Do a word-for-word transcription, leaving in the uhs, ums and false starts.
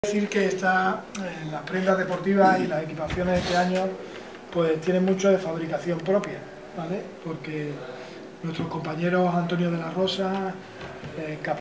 Decir que está, eh, las prendas deportivas y las equipaciones de este año pues tienen mucho de fabricación propia, ¿vale? Porque nuestros compañeros Antonio de la Rosa, eh,